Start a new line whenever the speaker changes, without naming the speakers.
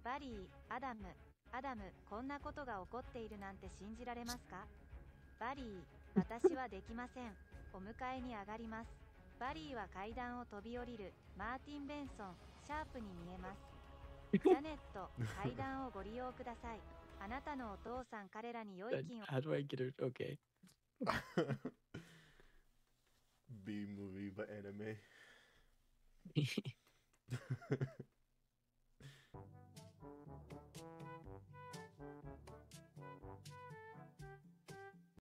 バリー、アダム、こんなことが起こっているなんて信じられますか？バリー、私はできません。お迎えに上がります。バリーは階段を飛び降りる。マーティン・ベンソン、シャープに見えます。ジャネット、階段をご利用ください。あなたのお父さん彼らに良い金を。
How do I get it? Okay.
B movie but anime.